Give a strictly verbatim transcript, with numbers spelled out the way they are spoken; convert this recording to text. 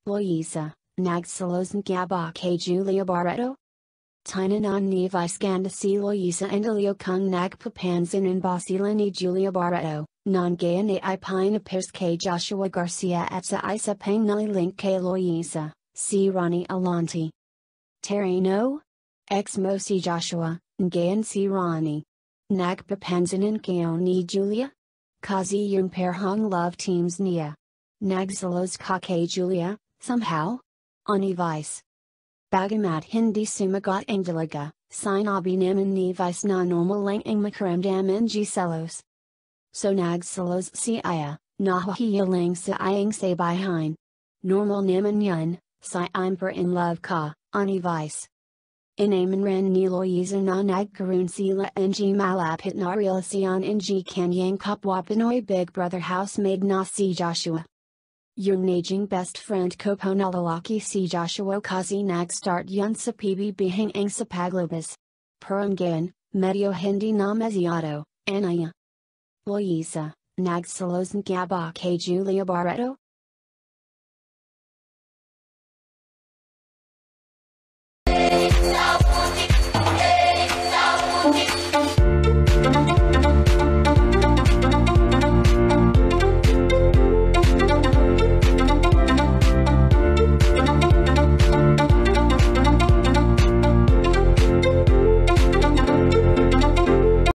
Loisa, Nagsalos and Gaba K Julia Barreto? Tinanon ni Viscanda si Loisa and Elio Kung Nagpapanzin and Basilani Julia Barreto, non gaya ni Ipina Pers K Joshua Garcia Atsa Isa Pang Nali Link K Loisa, si Ronnie Alonti. Terino? Ex Mo si Joshua, Ngayan si Ronnie. Nagpapanzin and Kayo ni Julia? Kazi yung pair hong love teams nia. Nagsalos ka K Julia, somehow? Ani Vice. Bagamat Hindi sumagot ang dalaga, sinabi naman ni Vice na normal lang ang makaramdaman ng selos. So nagsalos si Aya, nahihiya lang sa iyang sabihin. Normal naman yun, si imper in love ka, ani Vice. Inaman ran ni Loisa na nagkaroon sila ng malapit na relasyon ng kanyang kapwa Pinoy Big Brother housemate na si Joshua. Yung naging best friend ko po na lalaki si Joshua kasi nag-start yun sa P B B hanggang sa paglabas. Parang gayon, medyo hindi na masyado, anaya. Loisa, nagsalos ng Gaba kay Julia Barreto?